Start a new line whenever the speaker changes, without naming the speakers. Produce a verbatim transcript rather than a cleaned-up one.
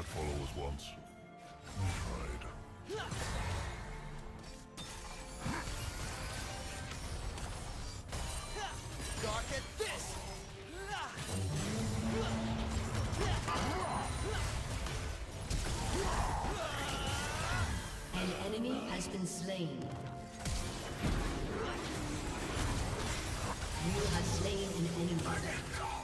followers once. Tried.
Gawk at this!
An enemy has been slain. You have slain an enemy.